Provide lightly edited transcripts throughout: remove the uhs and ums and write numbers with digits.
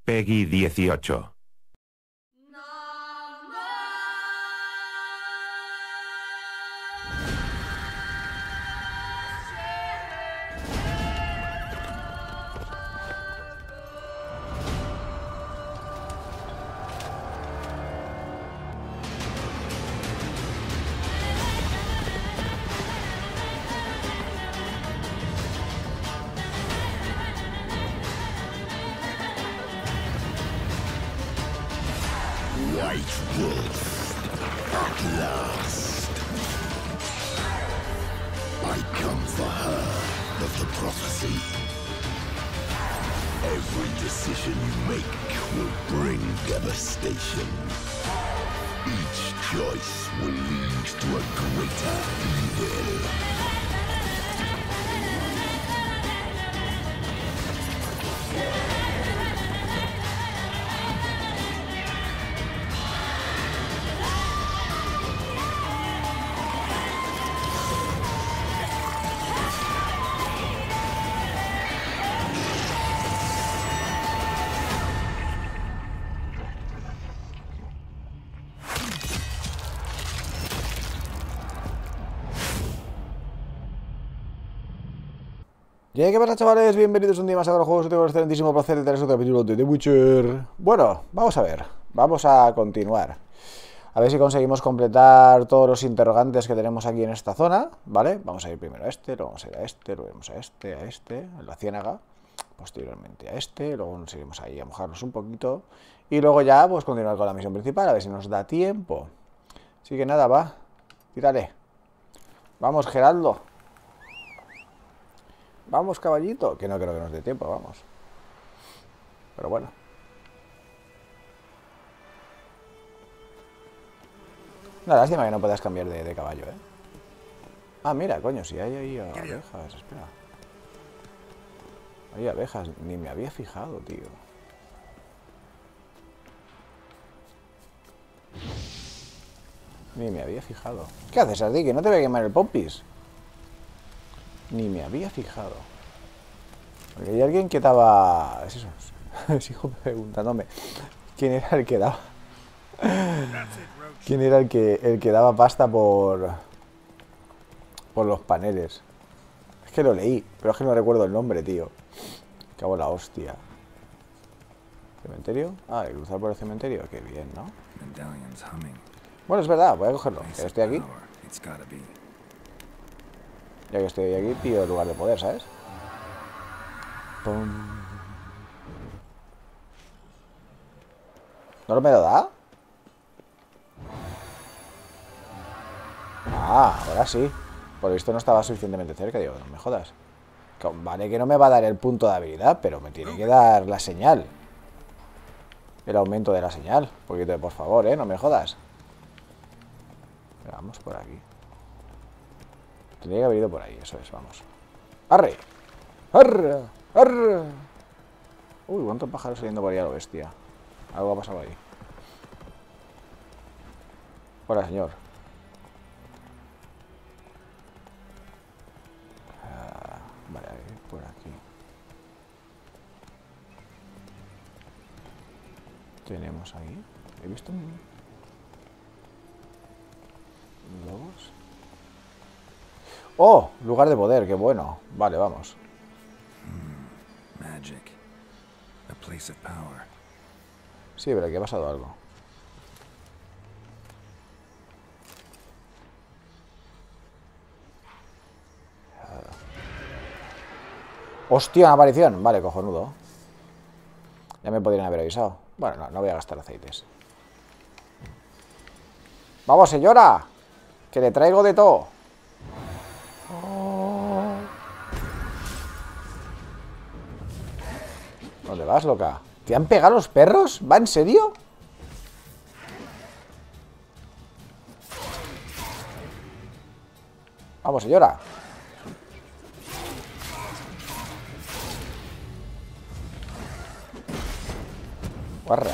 Peggy 18. White Wolf, at last. I come for her of the prophecy. Every decision you make will bring devastation. Each choice will lead to a greater evil. ¿Qué pasa, chavales? Bienvenidos un día más a los juegos. Tengo el excelentísimo placer de traer otro capítulo de The Witcher. Bueno, vamos a ver. Vamos a continuar. A ver si conseguimos completar todos los interrogantes que tenemos aquí en esta zona, ¿vale? Vamos a ir primero a este, luego vamos a ir a este, luego vamos a este, en la ciénaga. Posteriormente a este, luego nos iremos ahí a mojarnos un poquito. Y luego ya, pues, continuar con la misión principal, a ver si nos da tiempo. Así que nada, va. Tírale. Vamos, Geraldo. Vamos, caballito, que no creo que nos dé tiempo, vamos. Pero bueno. Una lástima que no puedas cambiar de caballo, ¿eh? Ah, mira, coño, si hay ahí abejas, espera. Hay abejas, ni me había fijado, tío. Ni me había fijado. ¿Qué haces, Ardi? Que no te voy a quemar el popis. Ni me había fijado. Porque hay alguien que daba... Es eso. Sigo preguntándome. ¿Quién era el que daba? ¿Quién era el que daba pasta por los paneles? Es que lo leí, pero es que no recuerdo el nombre, tío. Cago en la hostia. ¿Cementerio? Ah, ¿y cruzar por el cementerio? Qué bien, ¿no? Bueno, es verdad, voy a cogerlo. Que estoy aquí. Ya que estoy aquí, pido el lugar de poder, ¿sabes? ¡Pum! ¿No me lo da? Ah, ahora sí. Por esto no estaba suficientemente cerca, digo, no me jodas. Vale que no me va a dar el punto de habilidad, pero me tiene que dar la señal. El aumento de la señal. Un poquito de por favor, no me jodas. Vamos por aquí. Tendría que haber ido por ahí, eso es, vamos. ¡Arre! ¡Arre! ¡Arre! Uy, cuántos pájaros saliendo por ahí a lo bestia. Algo ha pasado ahí. Hola, señor. Vale, a ver, por aquí. Tenemos ahí. He visto un... Lobos. ¡Oh! Lugar de poder, qué bueno. Vale, vamos. Magic. A place of power. Sí, pero aquí ha pasado algo. ¡Hostia, una aparición! Vale, cojonudo. Ya me podrían haber avisado. Bueno, no voy a gastar aceites. ¡Vamos, señora! Que le traigo de todo. ¿Dónde vas, loca? ¿Te han pegado los perros? ¿Va en serio? Vamos, señora. Guarra.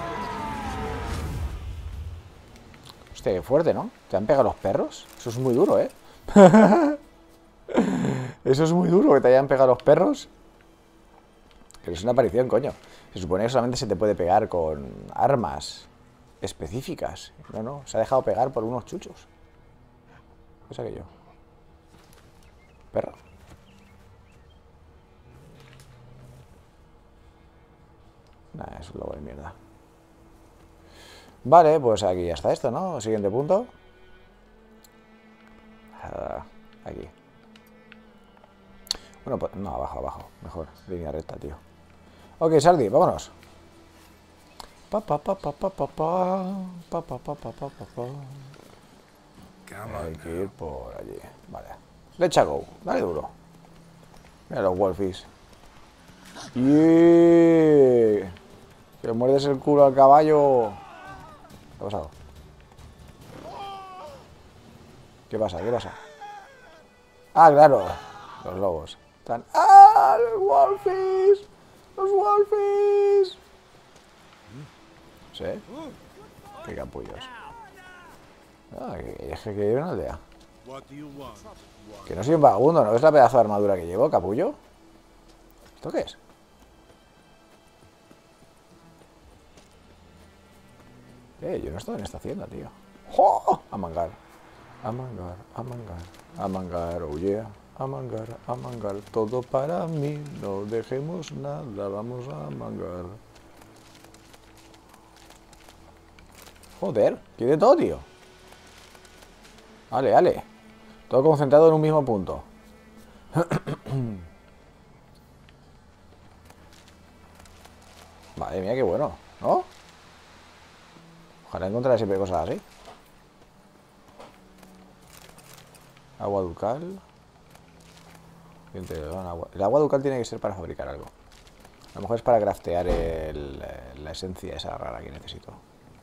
Hostia, qué fuerte, ¿no? ¿Te han pegado los perros? Eso es muy duro, ¿eh? Eso es muy duro, que te hayan pegado los perros. Que es una aparición, coño. Se supone que solamente se te puede pegar con armas específicas. No, no, se ha dejado pegar por unos chuchos. ¿Qué es aquello? Perro. Nah, es un lobo de mierda. Vale, pues aquí ya está esto, ¿no? Siguiente punto. Aquí. Bueno, pues no, abajo, abajo. Mejor, línea recta, tío. Ok, Sardi, vámonos. Hay que ir por allí. Vale. Let's go. Dale duro. Mira los wolfies. ¡Yeah! Que muerdes el culo al caballo. ¿Qué ha pasado? ¿Qué pasa? ¿Qué pasa? Ah, claro. Los lobos. Están... ¡Ah! ¡Los wolfies! ¡Los wolfies! ¿Sí? Qué capullos. Ah, que hay una aldea. Que no soy un vagabundo, ¿no ves la pedazo de armadura que llevo, capullo? ¿Esto qué es? Yo no estoy en esta hacienda, tío. ¡Oh! A mangar. A mangar, a mangar, a mangar, oh yeah. A mangar, todo para mí. No dejemos nada, vamos a mangar. Joder, quiere todo, tío. Vale, vale. Todo concentrado en un mismo punto. Madre mía, qué bueno, ¿no? Ojalá encontrar siempre cosas así. Agua ducal. El agua ducal tiene que ser para fabricar algo. A lo mejor es para craftear la esencia esa rara que necesito.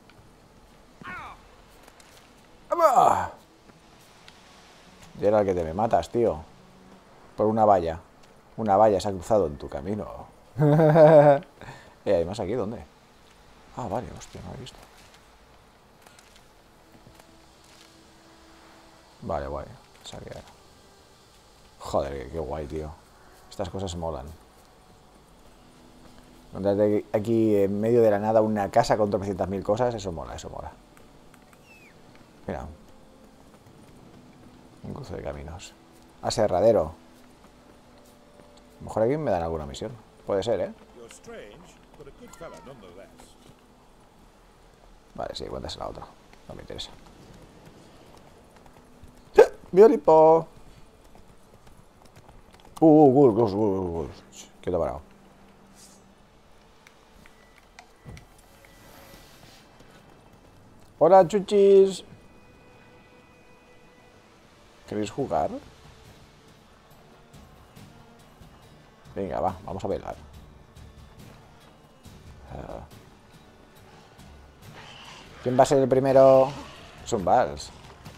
¡Ah! Gerald, que te me matas, tío. Por una valla. Una valla se ha cruzado en tu camino. ¿Hay más aquí? ¿Dónde? Ah, vale, hostia, no lo he visto. Vale, guay. Saquear. Joder, qué guay, tío. Estas cosas molan. Encontrarte aquí en medio de la nada una casa con 300.000 cosas, eso mola, eso mola. Mira. Un cruce de caminos. Aserradero. A lo mejor aquí me dan alguna misión. Puede ser, ¿eh? Vale, sí, cuéntase la otra. No me interesa. ¡Violipo! Gul. Quieto parado. Hola, chuchis. ¿Queréis jugar? Venga, va, vamos a bailar. ¿Quién va a ser el primero? Es un vals.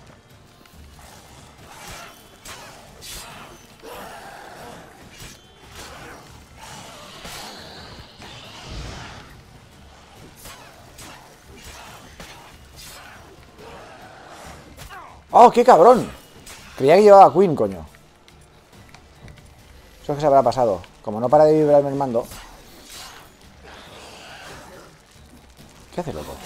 ¡Oh, qué cabrón! Creía que llevaba a Queen, coño. Eso es que se habrá pasado. Como no para de vibrarme el mando. ¿Qué hace, loco?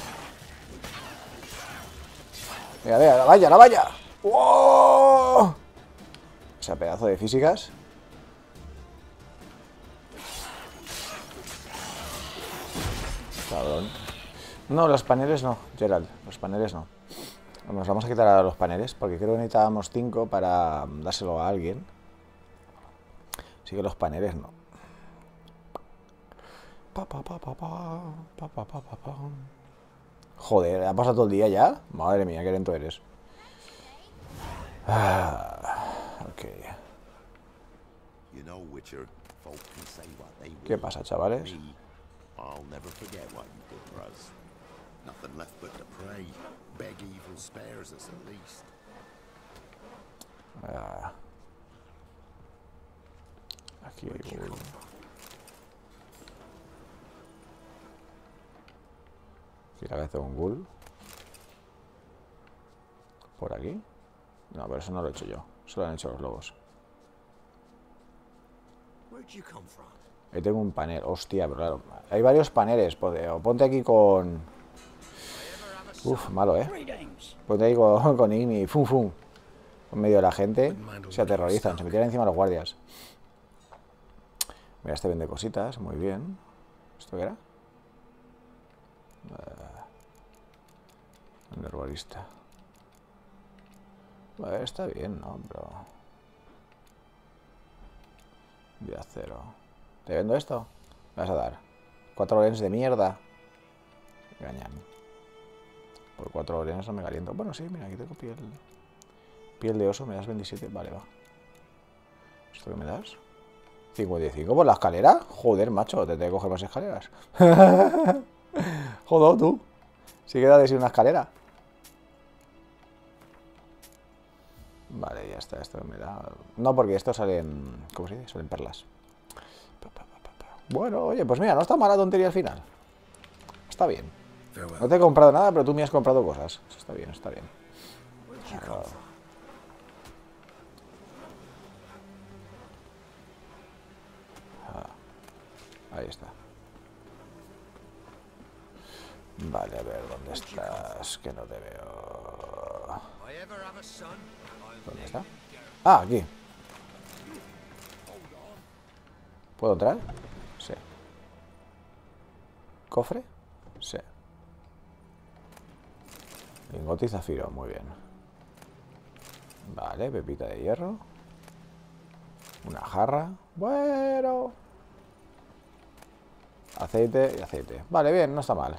Mira, vea, la valla, la valla. ¡Wow! Ese pedazo de físicas. Cabrón. No, los paneles no, Gerald. Los paneles no. Nos vamos a quitar a los paneles porque creo que necesitábamos 5 para dárselo a alguien. Así que los paneles no. Joder, ¿ha pasado todo el día ya? Madre mía, qué lento eres. Ok. ¿Qué pasa, chavales? Aquí hay un... Aquí la cabeza de un ghoul. ¿Por aquí? No, pero eso no lo he hecho yo. Eso lo han hecho los lobos. Ahí tengo un panel. Hostia, pero claro. Hay varios paneles. Ponte aquí con... Uf, malo, ¿eh? Ponte ahí con Igni. Fum, fum. En medio de la gente. Se aterrorizan. Se me tiran encima los guardias. Mira, este vende cositas. Muy bien. ¿Esto qué era? Un herbolista. Vale, está bien, ¿no, bro? De acero. ¿Te vendo esto? Me vas a dar 4 lens de mierda. Engañan. Por 4 lens no me caliento. Bueno, sí, mira, aquí tengo piel. Piel de oso, me das 27. Vale, va. ¿Esto qué me das? 55 por la escalera. Joder, macho, te tengo que coger más escaleras. Joder, tú. Si queda de ser una escalera. Vale, ya está, esto me da... No, porque esto salen... ¿Cómo se dice? Salen perlas. Bueno, oye, pues mira, no está mala tontería al final. Está bien. No te he comprado nada, pero tú me has comprado cosas. Eso está bien, está bien. Ahí está. Vale, a ver, ¿dónde estás? Que no te veo. ¿Dónde está? Ah, aquí. ¿Puedo entrar? Sí. ¿Cofre? Sí. Lingote y zafiro, muy bien. Vale, pepita de hierro. Una jarra. Bueno. Aceite y aceite. Vale, bien, no está mal.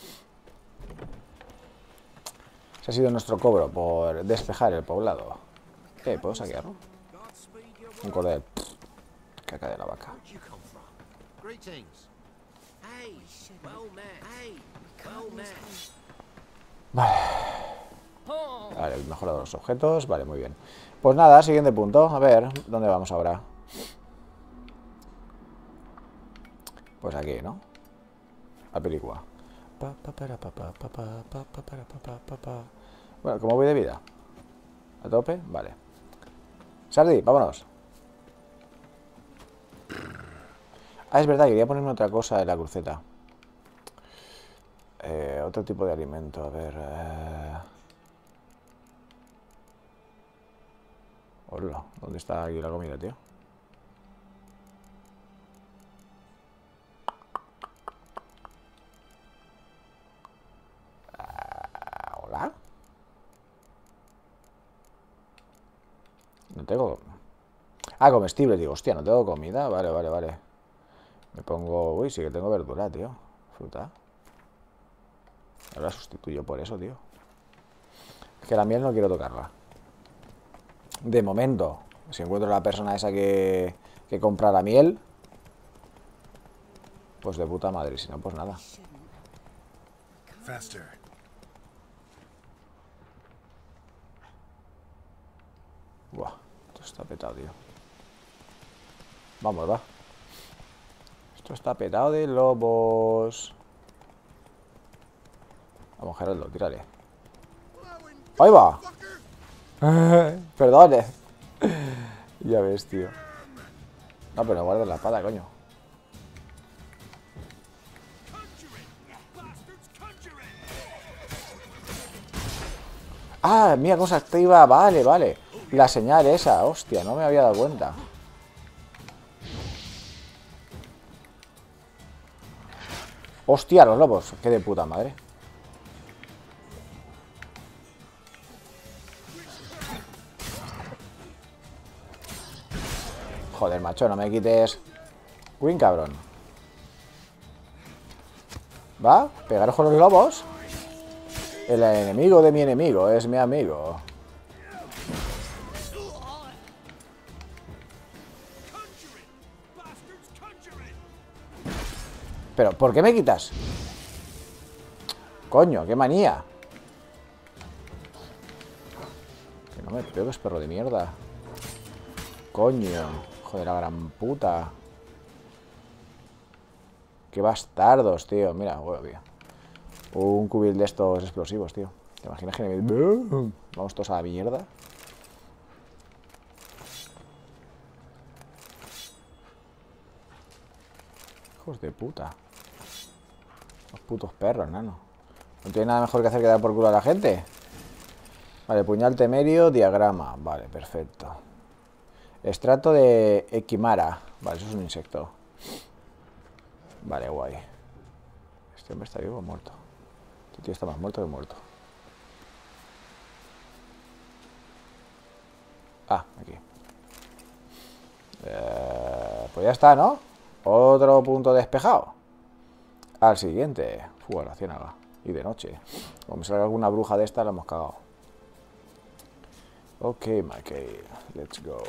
Ese ha sido nuestro cobro por despejar el poblado. ¿Qué? ¿Puedo saquearlo? Un cordel. Caca de la vaca. Vale. Vale, mejorado los objetos. Vale, muy bien. Pues nada, siguiente punto. A ver, ¿dónde vamos ahora? Pues aquí, ¿no? La película. Bueno, ¿cómo voy de vida? ¿A tope? Vale. Sardi, vámonos. Ah, es verdad, quería ponerme otra cosa en la cruceta. Otro tipo de alimento, a ver... Hola, ¿dónde está aquí la comida, tío? ¿Hola? No tengo... Ah, comestible, digo, hostia, no tengo comida. Vale, vale, vale. Me pongo... Uy, sí que tengo verdura, tío. Fruta. Ahora sustituyo por eso, tío. Es que la miel no quiero tocarla. De momento. Si encuentro a la persona esa que compra la miel, pues de puta madre. Si no, pues nada. Buah, esto está petado, tío. Vamos, va. Esto está petado de lobos. Vamos, Geraldo, tírale. ¡Ahí va! Perdón. Ya ves, tío. No, pero no guardes la espada, coño. Ah, mira, cosa activa. Vale, vale. La señal esa, hostia, no me había dado cuenta. Hostia, los lobos. Qué de puta madre. Joder, macho, no me quites. Win, cabrón. ¿Va? ¿Pegar con los lobos? El enemigo de mi enemigo es mi amigo. Pero, ¿por qué me quitas? Coño, qué manía. Que no me pegues, perro de mierda. Coño. Joder, la gran puta. Qué bastardos, tío. Mira, bueno, tío. Un cubil de estos explosivos, tío. ¿Te imaginas que me... Vamos todos a la mierda? Hijos de puta. Los putos perros, nano. No tiene nada mejor que hacer que dar por culo a la gente. Vale, puñal temerio, diagrama. Vale, perfecto. Estrato de Equimara. Vale, eso es un insecto. Vale, guay. ¿Este hombre está vivo o muerto? Este tío está más muerto que muerto. Ah, aquí. Pues ya está, ¿no? Otro punto despejado. Al siguiente. Fuga la ciénaga. Y de noche. Como me salga alguna bruja de esta, la hemos cagado. Ok, McKay. Let's go.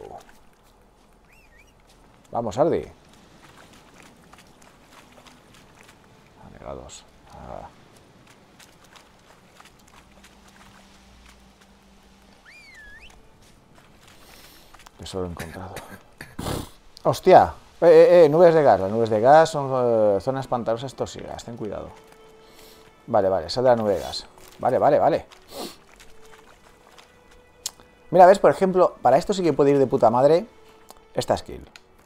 Vamos, Ardi. Anegados. Ah. Tesoro encontrado. ¡Hostia! Nubes de gas. Las nubes de gas son zonas pantanosas tóxicas. Ten cuidado. Vale, vale. Sal de la nube de gas. Vale, vale, vale. Mira, ves, por ejemplo, para esto sí que puede ir de puta madre esta skill.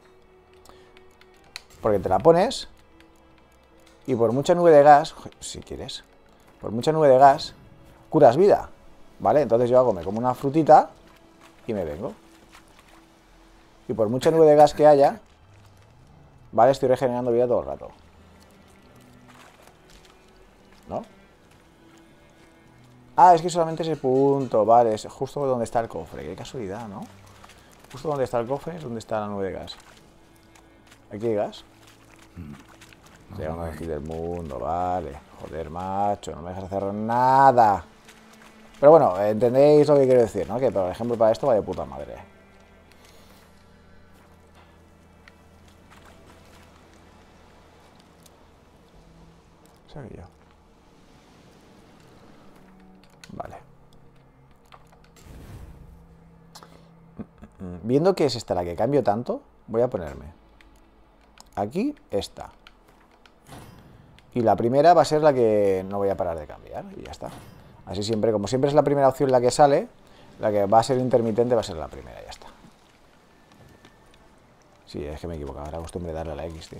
Porque te la pones y por mucha nube de gas, si quieres, por mucha nube de gas, curas vida. ¿Vale? Entonces yo hago, me como una frutita y me vengo. Y por mucha nube de gas que haya, ¿vale? Estoy regenerando vida todo el rato. ¿No? Ah, es que solamente ese punto, vale, es justo donde está el cofre. Qué casualidad, ¿no? Justo donde está el cofre es donde está la nube de gas. ¿Aquí hay gas? Llegamos aquí del mundo, vale. Joder, macho, no me dejas hacer nada. Pero bueno, entendéis lo que quiero decir, ¿no? Que por ejemplo para esto va de puta madre. ¿Sabía yo? Vale. Viendo que es esta la que cambio tanto, voy a ponerme aquí esta. Y la primera va a ser la que no voy a parar de cambiar. Y ya está. Así siempre, como siempre es la primera opción la que sale, la que va a ser intermitente va a ser la primera, ya está. Sí, es que me he equivocado, era costumbre darle a la X, tío.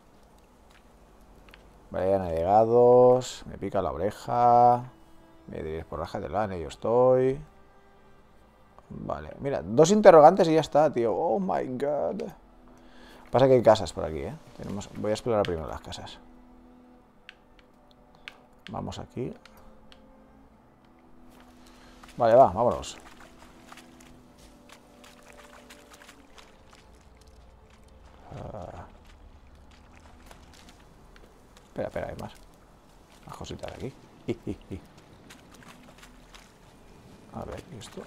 Vale, ya navegados, me pica la oreja, me diréis por raja de lana, yo estoy. Vale, mira, 2 interrogantes y ya está, tío. Oh my god. Pasa que hay casas por aquí, ¿eh? Voy a explorar primero las casas. Vamos aquí. Vale, va, vámonos. Espera, espera, hay más. Más cositas aquí. A ver, ¿y esto?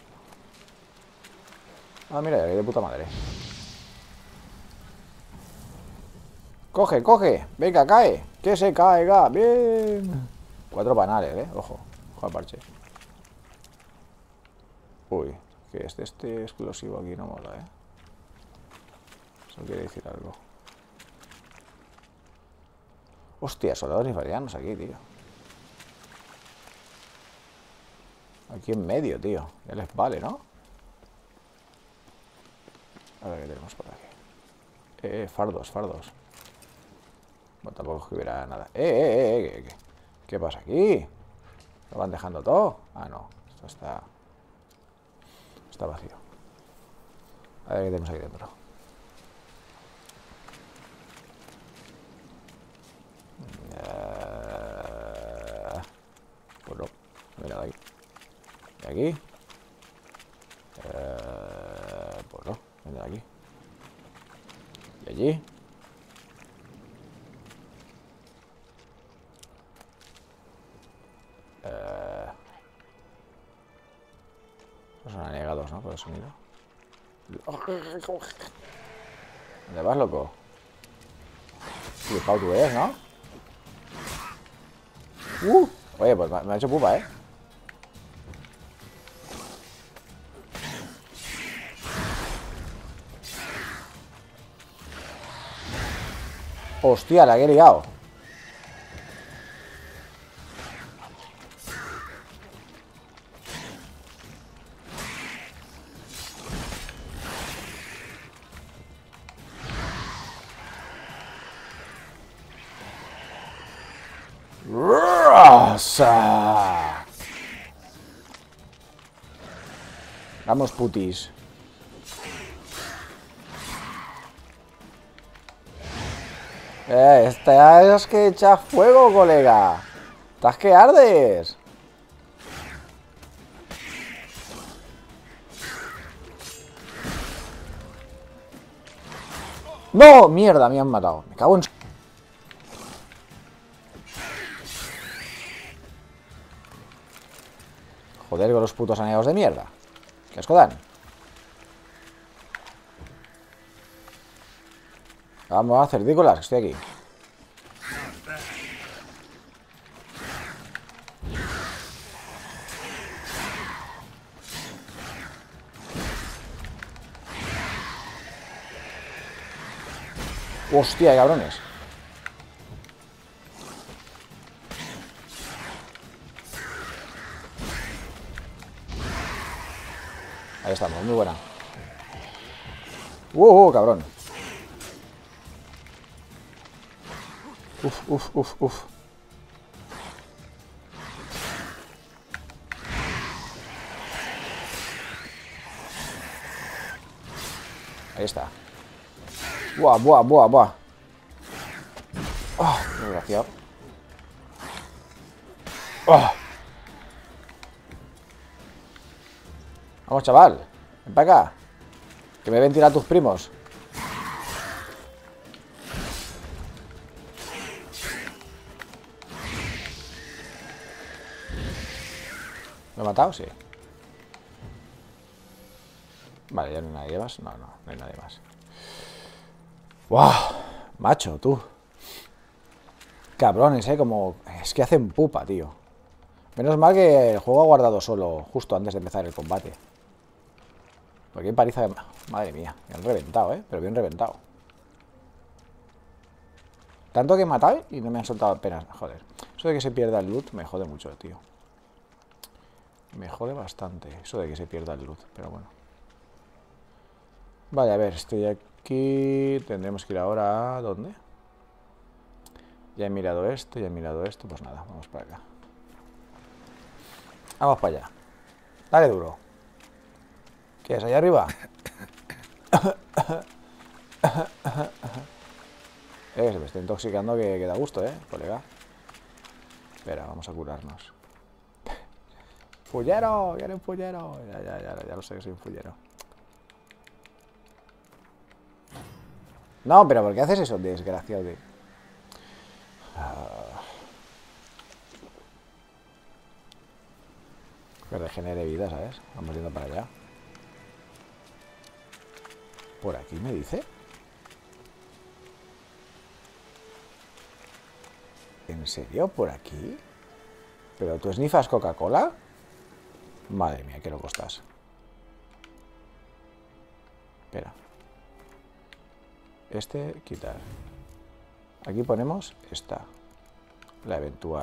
Ah, mira, de puta madre. Coge, coge. Venga, cae. Que se caiga. Bien. 4 panales, Ojo. Ojo al parche. Uy, que este explosivo aquí no mola, Eso quiere decir algo. Hostia, soldados nifarianos aquí, tío. Aquí en medio, tío. Ya les vale, ¿no? A ver qué tenemos por aquí. Fardos, fardos. Bueno, tampoco es que hubiera nada. ¿Qué pasa aquí? ¿Lo van dejando todo? Ah, no. Esto está vacío. A ver qué tenemos aquí dentro. Pues no. Mira, de aquí. ¿De aquí? Pues no. Mira, de aquí. ¿Y allí? Son anegados, ¿no? Por el sonido. ¿Dónde vas, loco? Flipado tú eres, ¿no? Oye, pues me ha hecho pupa, Hostia, la que he liado. ¡Rosa! Vamos, putis. Estás que echa fuego, colega. Estás que ardes. ¡No! ¡Mierda! Me han matado. Me cago en... Joder, con los putos anillos de mierda. ¿Qué asco dan? Vamos a hacer cerdícolas, que estoy aquí. Hostia, cabrones. Ahí estamos, muy buena. Cabrón. Uf. Ahí está. Buah. Ah, desgraciado. Ah. Vamos, chaval. Ven para acá. Que me ven tirar tus primos. ¿Lo he matado? Sí. Vale, ya no hay nadie más. No hay nadie más. ¡Wow! Macho, tú. Cabrones, como... Es que hacen pupa, tío. Menos mal que el juego ha guardado solo justo antes de empezar el combate. Porque hay paliza de... Madre mía, me han reventado, pero bien reventado. Tanto que he matado y no me han soltado apenas. Joder, eso de que se pierda el loot me jode mucho, tío. Me jode bastante eso de que se pierda el loot, pero bueno. Vale, a ver, estoy aquí. Tendremos que ir ahora a... ¿Dónde? Ya he mirado esto, pues nada, vamos para acá. Vamos para allá. Dale duro. ¿Qué es? ¿Allá arriba? Se me está intoxicando que da gusto, colega. Espera, vamos a curarnos. ¡Fullero! ¡Ya eres un fullero! Ya lo sé que soy un fullero. No, pero ¿por qué haces eso, desgraciado? Que regenere vida, ¿sabes? Vamos yendo para allá. ¿Por aquí me dice? ¿En serio? ¿Por aquí? ¿Pero tú snifas Coca-Cola? Madre mía, qué loco estás. Espera. Quitar. Aquí ponemos esta. La eventual.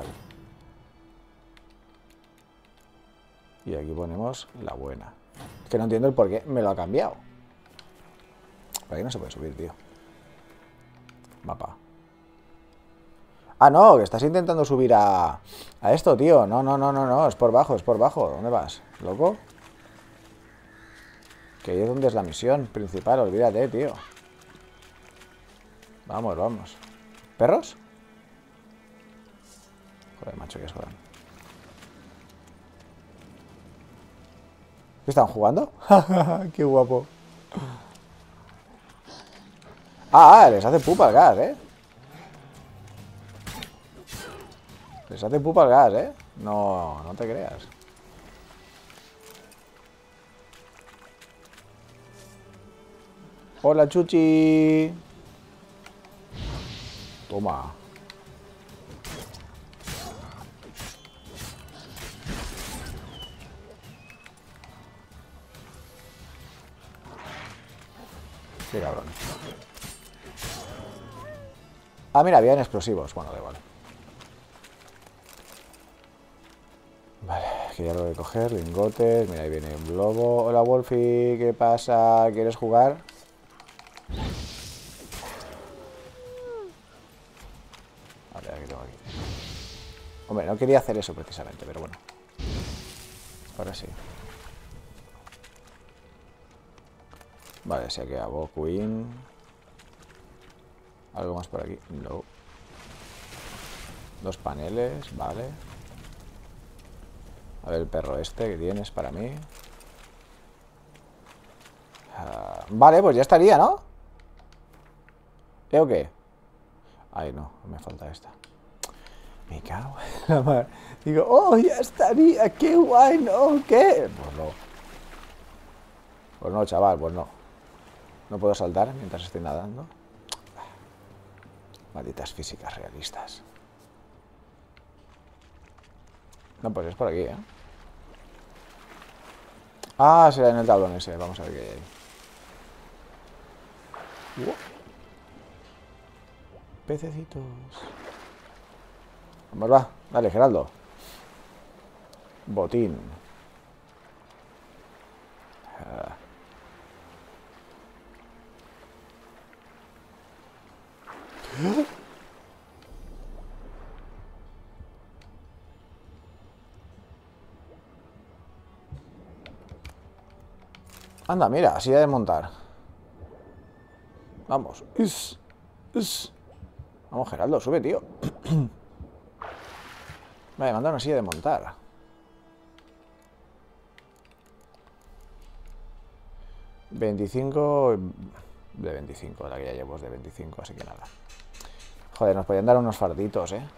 Y aquí ponemos la buena. Es que no entiendo el por qué me lo ha cambiado. Por aquí no se puede subir, tío. Mapa. Ah, no, que estás intentando subir a esto, tío. No, es por bajo. ¿Dónde vas, loco? Que ahí es donde es la misión principal, olvídate, tío. Vamos. ¿Perros? Joder, macho, que jodan. ¿Qué están jugando? ¡Qué guapo! Les hace pupa el gas, Les hace pupa el gas, No te creas. Hola, Chuchi. Toma. Qué cabrón. Ah, mira, habían explosivos. Bueno, da igual. Vale, que ya lo voy a coger. Lingotes. Mira, ahí viene un lobo. Hola, Wolfie. ¿Qué pasa? ¿Quieres jugar? A ver, ¿qué tengo aquí? Hombre, no quería hacer eso precisamente, pero bueno. Ahora sí. Vale, se ha quedado Queen. ¿Algo más por aquí? No. 2 paneles, vale. A ver el perro este que tienes para mí. Vale, pues ya estaría, ¿no? ¿O qué? Ay, no, me falta esta. Me cago en la mar. Digo, oh, ya estaría, qué guay, ¿no? ¿Qué? Pues no. Pues no, chaval, pues no. No puedo saltar mientras estoy nadando. Malditas físicas realistas. No, pues es por aquí, ¿eh? Ah, será en el tablón ese. Vamos a ver qué hay ahí. Pececitos. Vamos, va. Dale, Geraldo. Botín. Anda, mira, así de montar. Vamos. Vamos, Geraldo, sube, tío. Vale, manda una silla de montar. $25 de 25, la que ya llevo es de 25, así que nada. Joder, nos podían dar unos farditos, ¿eh?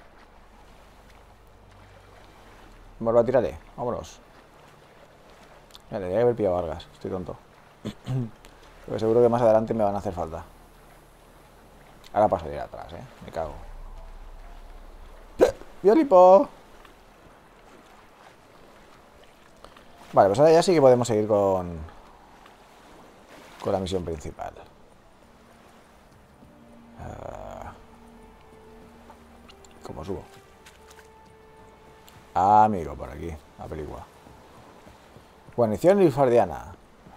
Bueno, tírale, vámonos. Mira, debería haber pillado Vargas, estoy tonto. Porque seguro que más adelante me van a hacer falta. Ahora paso de ir atrás, ¿eh? Me cago. ¡Violipo! Vale, pues ahora ya sí que podemos seguir con la misión principal. ¿Cómo subo? Ah, amigo, por aquí, la película. Guarnición Nilfgaardiana.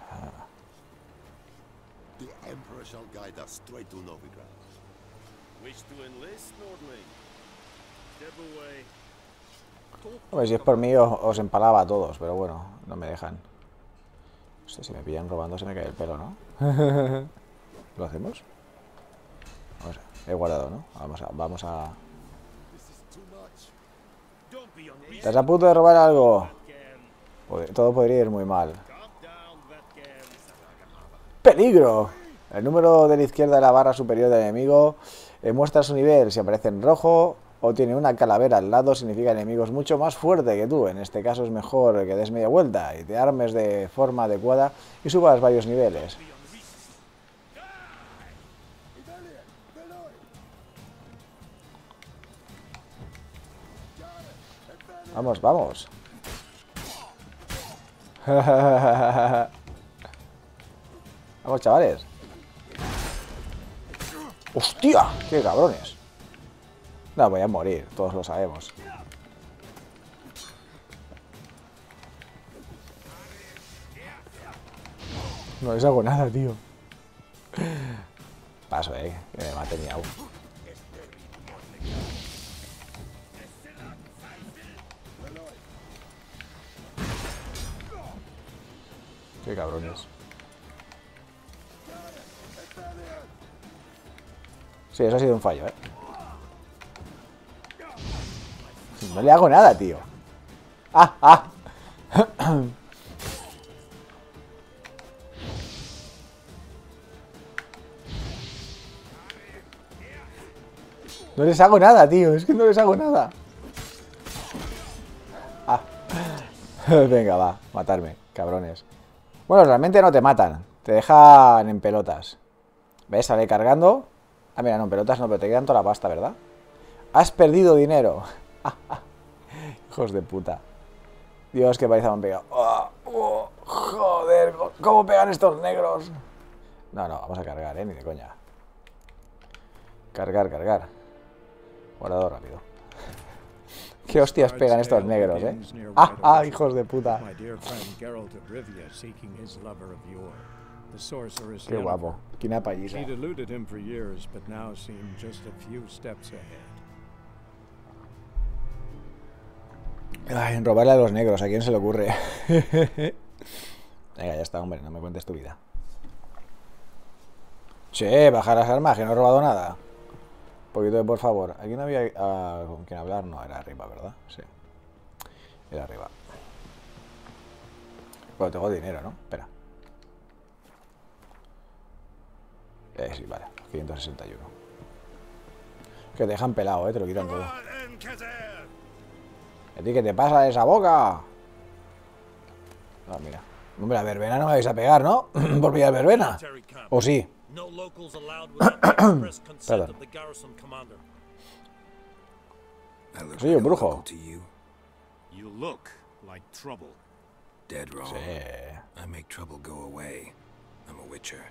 The Emperor shall guide us straight to Novigrad. Wish to enlist, Nordling? Step away. Hombre, si es por mí os empalaba a todos, pero bueno, no me dejan. No sé, si me pillan robando se me cae el pelo, ¿no? ¿Lo hacemos? Vamos a, he guardado, ¿no? Vamos a... Don't be uneasy. ¿Estás a punto de robar algo? Todo podría ir muy mal. Calm down, Vetgen. ¡Peligro! El número de la izquierda de la barra superior del enemigo muestra su nivel. Si aparece en rojo o tiene una calavera al lado, significa que el enemigo es mucho más fuerte que tú. En este caso es mejor que des media vuelta y te armes de forma adecuada y subas varios niveles. Vamos, vamos. Vamos, chavales. ¡Hostia! ¡Qué cabrones! No, voy a morir, todos lo sabemos. No les hago nada, tío. Paso, que me mate miau. Qué cabrones. Sí, eso ha sido un fallo, ¿eh? No le hago nada, tío. ¡Ah, ah! No les hago nada, tío. Es que no les hago nada. Ah. Venga, va. Matarme, cabrones. Bueno, realmente no te matan. Te dejan en pelotas. ¿Ves? Sale cargando. Ah, mira, no, en pelotas no, pero te quedan toda la pasta, ¿verdad? Has perdido dinero. Hijos de puta. Dios, qué paliza me han pegado. Joder, ¿cómo pegan estos negros? No, vamos a cargar, ni de coña. Cargar. Guardado rápido. Qué hostias pegan estos negros, hijos de puta. Qué guapo. Quina pallisa. He'd eluded him for years, but now seemed just a few steps ahead. Ay, robarle a los negros, ¿a quién se le ocurre? Venga, ya está, hombre, no me cuentes tu vida. Che, baja las armas, que no he robado nada. Un poquito de por favor. Aquí no había con quién hablar, no, era arriba, ¿verdad? Sí. Era arriba. Bueno, tengo dinero, ¿no? Espera. Sí, vale, 561. Que te dejan pelado, te lo quitan todo. ¿A ti qué te pasa de esa boca? Ah, mira. Hombre, la verbena no me vais a pegar, ¿no? Por pillar verbena. ¿O sí? Perdón. Soy un brujo. You look like trouble. Dead wrong. Sí. I make trouble go away. I'm a witcher.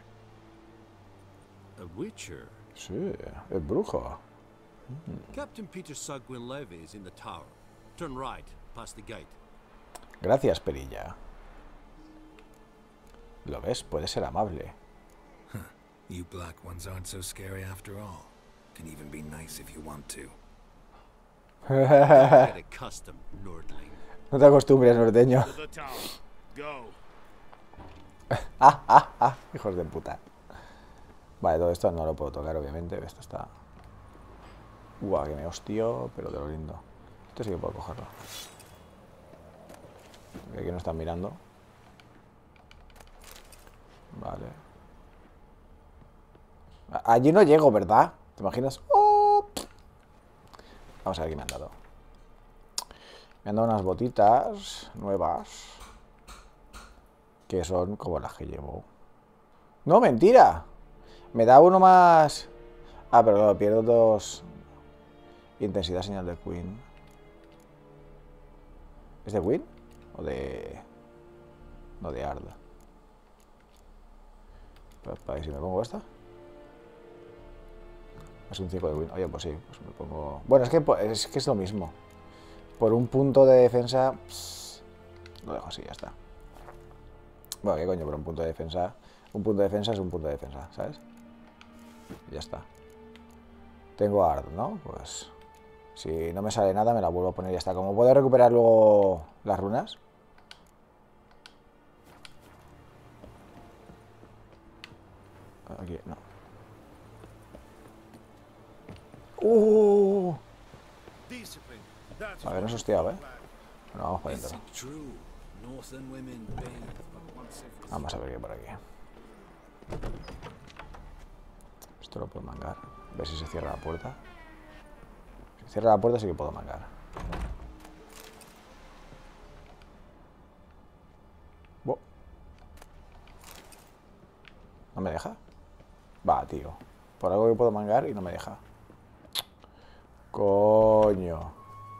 A witcher? Sí, es brujo. Captain Peter Sagwin Levy is in the tower. Turn right, past the gate. Gracias, perilla. ¿Lo ves? Puede ser amable. You black ones aren't so scary after all. Can even be nice if you want to. Get accustomed, Nordling. No te acostumbres, norteño. To the tower. Go. Hijos de puta. Vale, todo esto no lo puedo tocar, obviamente. Esto está... Guau, que me hostio, pero de lo lindo. Esto sí que puedo cogerlo. Aquí no están mirando. Vale. Allí no llego, ¿verdad? ¿Te imaginas? ¡Oh! Vamos a ver qué me han dado. Me han dado unas botitas nuevas. Que son como las que llevo. ¡No, mentira! Me da uno más... Ah, pero claro, pierdo dos... Intensidad señal de Queen. ¿Es de Queen? ¿O de...? No, de Arda. Para ver si me pongo esta. Es un 5 de Queen. Oye, pues sí, pues me pongo... Bueno, es que es lo mismo. Por un punto de defensa... Lo dejo así, ya está. Bueno, ¿qué coño? Por un punto de defensa... Un punto de defensa es un punto de defensa, ¿sabes? Y ya está. Tengo Ard, ¿no? Pues... Si no me sale nada, me la vuelvo a poner y ya está. Como puedo recuperar luego las runas... Aquí, no. A ver, no se hostiado, ¿eh? Bueno, vamos para adentro. Vamos a ver qué hay por aquí. Esto lo puedo mangar. A ver si se cierra la puerta. Si cierra la puerta sí que puedo mangar. ¿No me deja? Va, tío. Por algo que puedo mangar y no me deja. Coño.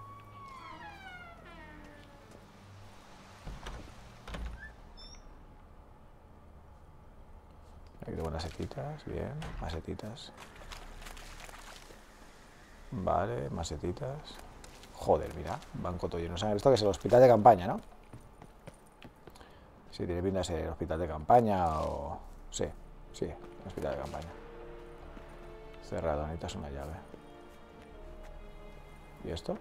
Aquí tengo unas setitas, bien, más setitas. Vale, más setitas. Joder, mira, banco todo lleno de sangre. Esto que es el hospital de campaña, ¿no? Si tiene pinta de ser el hospital de campaña o... Sí, sí, hospital de campaña. Cerrado, necesitas una llave. ¿Y esto?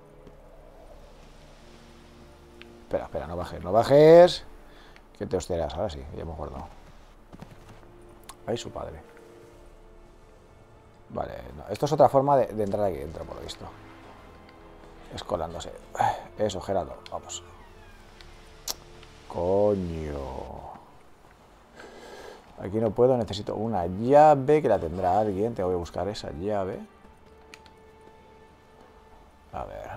Espera, espera, no bajes, no bajes. Que te hostiarás, ahora sí, ya hemos guardado. Ahí su padre. Vale, no, esto es otra forma de entrar aquí dentro, por lo visto. Escolándose. Eso, Gerardo, vamos. Coño. Aquí no puedo, necesito una llave que la tendrá alguien. Tengo que buscar esa llave. A ver.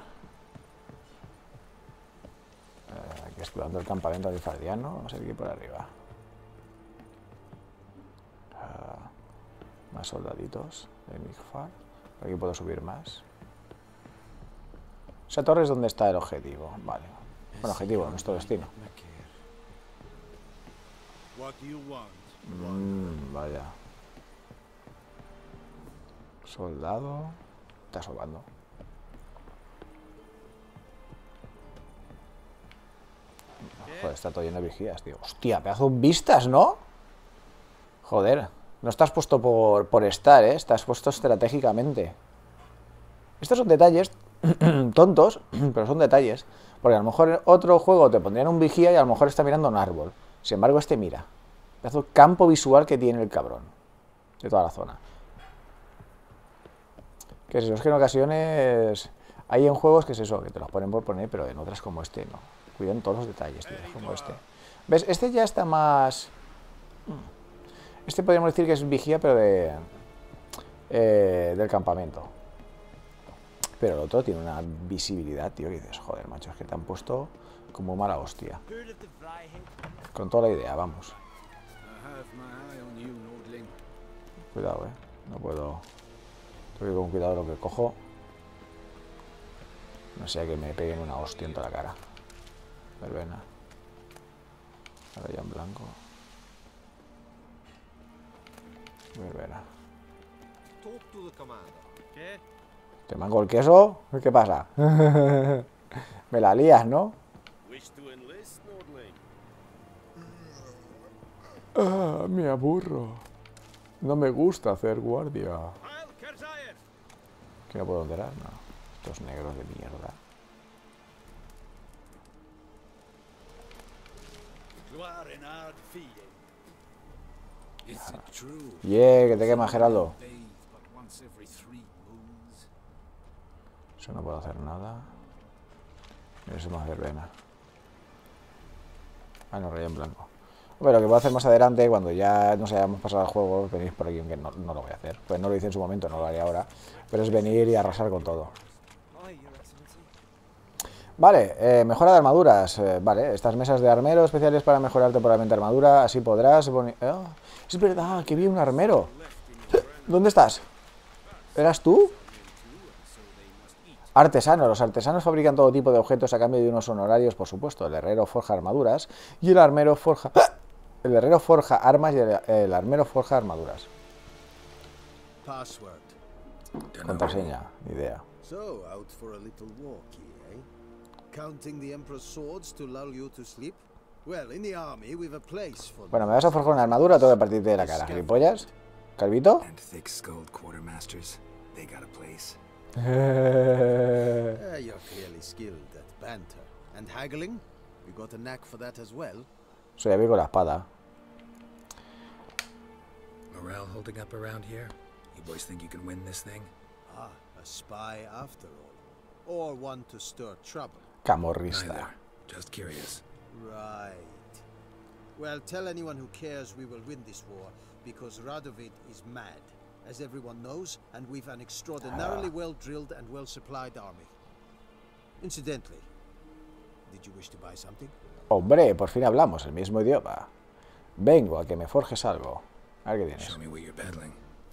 Aquí explorando el campamento alifardiano. Vamos a ir aquí por arriba. Más soldaditos de Migfar. Aquí puedo subir más. Esa torre es donde está el objetivo. Vale. Bueno, objetivo, nuestro destino. Vaya. Soldado. Está sobando. Joder, está todo lleno de vigías, tío. Hostia, pedazo de vistas, ¿no? Joder. No estás puesto por estar, ¿eh? Estás puesto estratégicamente. Estos son detalles tontos, pero son detalles. Porque a lo mejor en otro juego te pondrían un vigía y a lo mejor está mirando un árbol. Sin embargo, este mira. Pedazo de campo visual que tiene el cabrón. De toda la zona. Que es eso, es que en ocasiones hay en juegos que es eso, que te los ponen por poner, pero en otras como este no. Cuidan todos los detalles, tío, como este. ¿Ves? Este ya está más... Este podríamos decir que es vigía, pero del campamento. Pero el otro tiene una visibilidad, tío, que dices, joder, macho, es que te han puesto como mala hostia. Con toda la idea, vamos. Cuidado, no puedo... Tengo que ir con cuidado lo que cojo. No sea que me peguen una hostia en toda la cara. Verbena. Ahora ya en blanco. Verbena. ¿Te mango el queso? ¿Qué pasa? Me la lías, ¿no? Ah, me aburro. No me gusta hacer guardia. ¿Que no puedo enterar? No. Estos negros de mierda. Yeah, que te quema, Geraldo. Eso no puedo hacer nada. Eso más verbena. Ah, no, raya en blanco. Bueno, lo que voy a hacer más adelante, cuando ya nos hayamos pasado el juego, venís por aquí, aunque no lo voy a hacer. Pues no lo hice en su momento, no lo haré ahora. Pero es venir y arrasar con todo. Vale, mejora de armaduras. Vale, estas mesas de armero especiales para mejorar temporalmente armadura. Así podrás... es verdad, que vi un armero. ¿Dónde estás? ¿Eras tú? Artesano. Los artesanos fabrican todo tipo de objetos a cambio de unos honorarios, por supuesto. El herrero forja armaduras y el armero forja... El herrero forja armas y el armero forja armaduras. Contraseña, ni idea. Bueno, ¿me vas a forjar una armadura o tengo que partirte de la cara? ¿Gilipollas? ¿Calvito? Soy amigo con la espada. Morale holding up around here? You boys think you can win this thing? Ah, a spy after all. Or one to stir trouble. Camorrista. Neither. Just curious. Right. Well, tell anyone who cares we will win this war, because Radovid is mad, as everyone knows, and we've an extraordinarily well-drilled and well-supplied army. Incidentally, did you wish to buy something? Hombre, por fin hablamos el mismo idioma. Vengo a que me forjes algo. A ver qué tienes. Show me what you're peddling.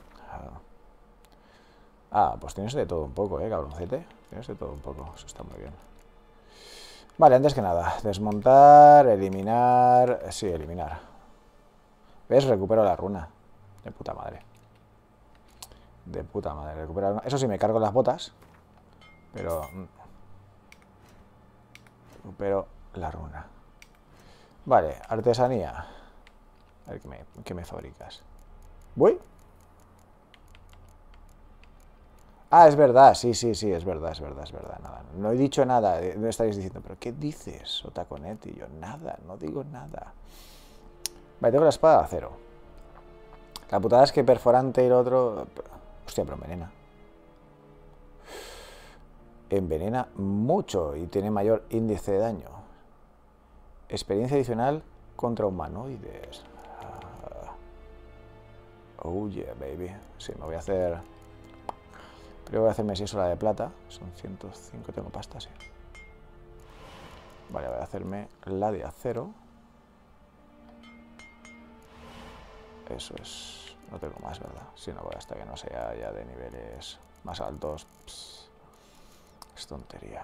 Ah, pues tienes de todo un poco, cabroncete. Tienes de todo un poco, eso está muy bien. Vale, antes que nada, desmontar, eliminar... Sí, eliminar. ¿Ves? Recupero la runa. De puta madre. De puta madre, recupero la runa. Eso sí, me cargo las botas. Pero... Recupero la runa. Vale, artesanía. A ver qué me fabricas. ¿Voy? Ah, es verdad, sí, es verdad. Nada, no he dicho nada. No estaréis diciendo, ¿pero qué dices, Otaconet? Y yo, nada, no digo nada. Vale, tengo la espada de acero. La putada es que perforante y el otro... Hostia, pero envenena. Envenena mucho y tiene mayor índice de daño. Experiencia adicional contra humanoides. Oh yeah, baby. Sí, me voy a hacer... Primero voy a hacerme si eso la de plata. Son 105, tengo pasta, sí. Vale, voy a hacerme la de acero. Eso es... No tengo más, ¿verdad? Si no, hasta que no sea ya de niveles más altos. Pss, es tontería.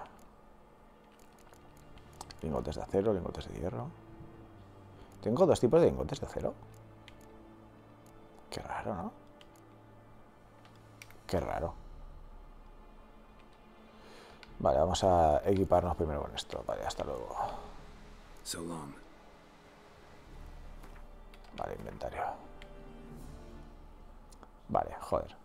Lingotes de acero, lingotes de hierro. Tengo dos tipos de lingotes de acero. Qué raro, ¿no? Qué raro. Vale, vamos a equiparnos primero con esto. Vale, hasta luego. So long. Vale, inventario. Vale, joder.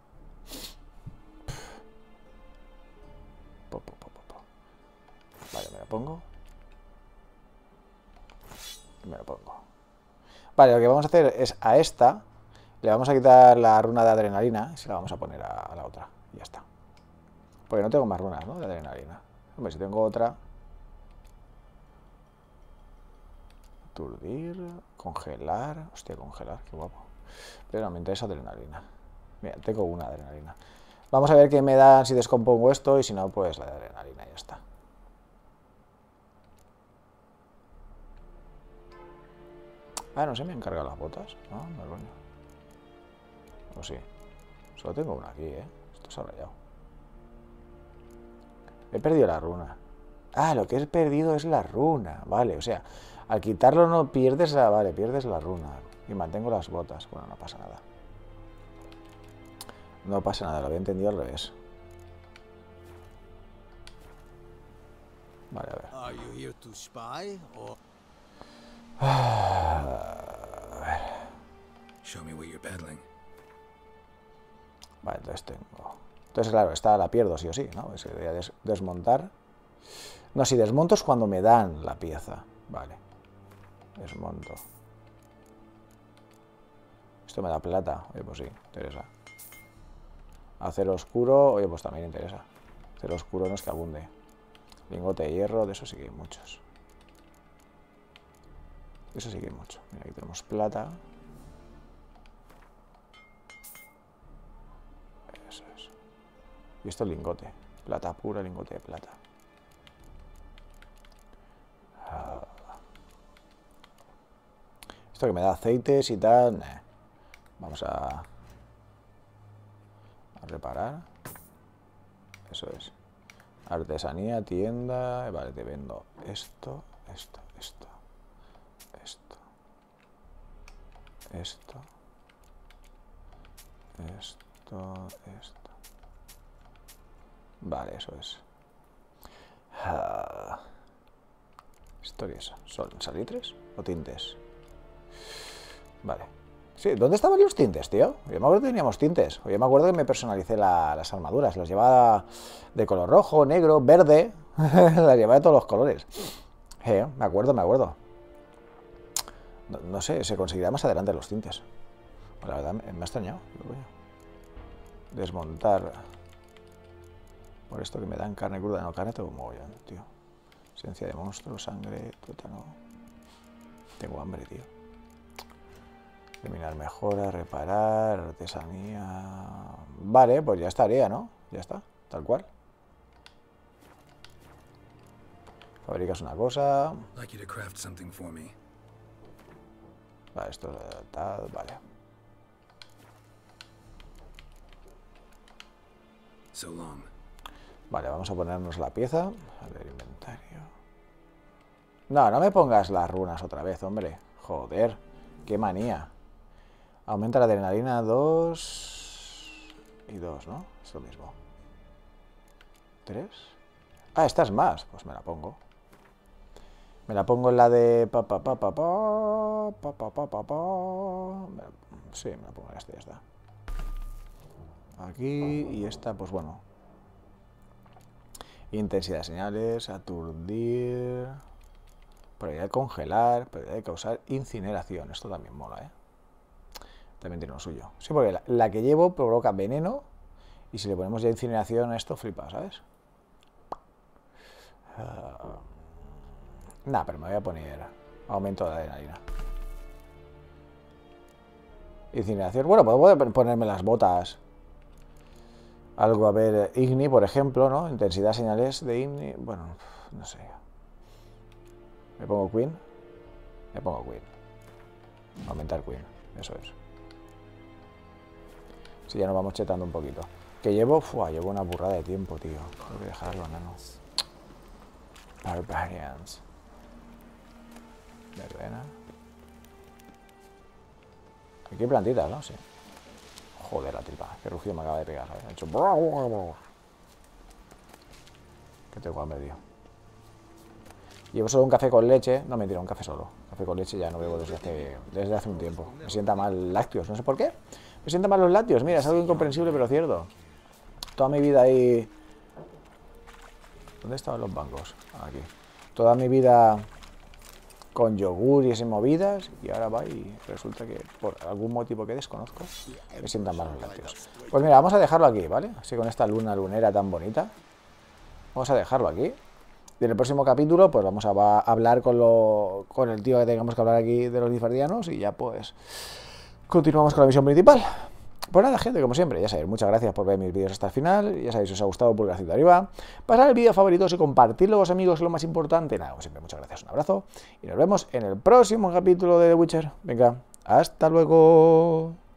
Vale, me lo pongo. Y me lo pongo. Vale, lo que vamos a hacer es a esta le vamos a quitar la runa de adrenalina y se la vamos a poner a la otra. Y ya está. Porque no tengo más runas, ¿no? De adrenalina. Hombre, si tengo otra... Aturdir, congelar... Hostia, congelar, qué guapo. Pero no, me interesa adrenalina. Mira, tengo una adrenalina. Vamos a ver qué me dan si descompongo esto y si no, pues la de adrenalina, ya está. Ah, no sé, me han cargado las botas. No, no, coño. O sí. Solo tengo una aquí, ¿eh? Esto se ha rayado. He perdido la runa. Ah, lo que he perdido es la runa. Vale, o sea, al quitarlo no pierdes la... Vale, pierdes la runa. Y mantengo las botas. Bueno, no pasa nada. No pasa nada, lo había entendido al revés. Vale, a ver. Are you here to spy or Show me what you're peddling. Vale, entonces tengo... Entonces, claro, esta la pierdo sí o sí, ¿no? Se debería desmontar. No, si desmonto es cuando me dan la pieza. Vale. Desmonto. Esto me da plata. Oye, pues sí, interesa. Acero oscuro, oye, pues también interesa. Acero oscuro no es que abunde. Lingote de hierro, de eso sí que hay muchos. De eso sí que hay mucho. Mira, aquí tenemos plata. Eso es. Y esto es lingote. Plata pura, lingote de plata. Esto que me da aceites y tal. Nah. Vamos a reparar. Eso es. Artesanía, tienda. Vale, te vendo esto, esto, esto, esto, esto, esto, esto. Vale, eso es. ¿Esto qué es? ¿Son salitres o tintes? Vale. Sí, ¿dónde estaban los tintes, tío? Yo me acuerdo que teníamos tintes. Yo me acuerdo que me personalicé las armaduras. Las llevaba de color rojo, negro, verde. Las llevaba de todos los colores. Me acuerdo, me acuerdo. No sé, se conseguirá más adelante los tintes. La verdad, me ha extrañado. Desmontar. Por esto que me dan carne cruda. No, carne tengo un mogollón, tío. Esencia de monstruo, sangre, tuétano. Tengo hambre, tío. Eliminar mejora, reparar, artesanía... Vale, pues ya estaría, ¿no? Ya está, tal cual. Fabricas una cosa... Like you to craft something for me. Vale, esto tal, vale. So long. Vale, vamos a ponernos la pieza. A ver, inventario... No, no me pongas las runas otra vez, hombre. Joder, qué manía. Aumenta la adrenalina 2 y 2, ¿no? Es lo mismo. 3. Ah, esta es más. Pues me la pongo. Me la pongo en la de... Sí, me la pongo en esta y ya está. Aquí y esta, pues bueno. Intensidad de señales, aturdir... Probabilidad de congelar, probabilidad de causar incineración. Esto también mola, ¿eh? También tiene lo suyo. Sí, porque la que llevo provoca veneno y si le ponemos ya incineración a esto, flipa, ¿sabes? Nah, pero me voy a poner aumento de adrenalina. Incineración. Bueno, puedo ponerme las botas. Algo, a ver, Igni, por ejemplo, ¿no? Intensidad señales de Igni. Bueno, no sé. ¿Me pongo Queen? Me pongo Queen. Aumentar Queen, eso es. Si ya nos vamos chetando un poquito. Que llevo, llevo una burrada de tiempo, tío. Tengo que dejarlo, nano. Barbarians. Verbena. Aquí hay plantitas, ¿no? Sí. Joder, la tripa. Qué rugido me acaba de pegar, ¿sabes? Ha hecho... Que tengo hambre, tío. Llevo solo un café con leche. No, mentira, un café solo. Café con leche ya no bebo desde hace un tiempo. Me sienta mal lácteos, no sé por qué. Me sientan mal los lácteos. Mira, es algo incomprensible, pero cierto. Toda mi vida ahí... ¿Dónde estaban los bancos? Aquí. toda mi vida con yogur y esas movidas, y ahora va y resulta que por algún motivo que desconozco me sientan mal los lácteos. Pues mira, vamos a dejarlo aquí, ¿vale? Así con esta lunera tan bonita. Vamos a dejarlo aquí. Y en el próximo capítulo pues vamos a hablar con el tío que tengamos que hablar aquí de los Nilfgaardianos y ya pues continuamos con la misión principal. Pues nada, gente, como siempre, ya sabéis, muchas gracias por ver mis vídeos hasta el final. Ya sabéis, si os ha gustado, pulgarcito arriba. Pasar el vídeo favoritos y compartirlo con los amigos es lo más importante. Nada, como siempre, muchas gracias, un abrazo. Y nos vemos en el próximo capítulo de The Witcher. Venga, hasta luego.